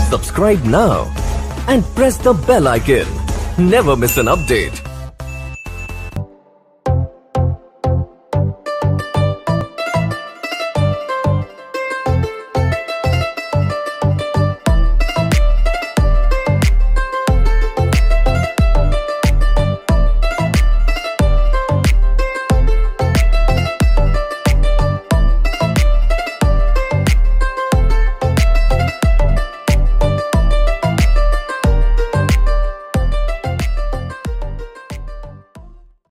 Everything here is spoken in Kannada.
Subscribe now and press the bell icon. Never miss an update.